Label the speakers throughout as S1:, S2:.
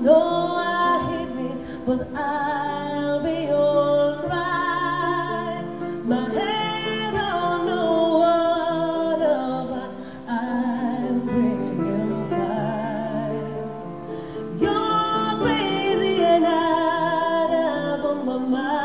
S1: know I hate me, but I'll be alright. My head on no water, but I'm bringing fire. You're crazy and I'd have on my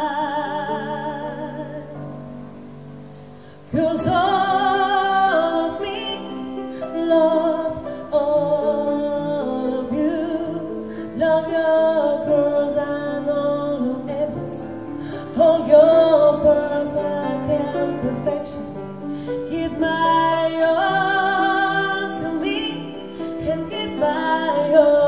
S1: mind. 'Cause all of me love all of you. Love your girls and all your exes, all your perfect imperfection. Give my all to me and give my all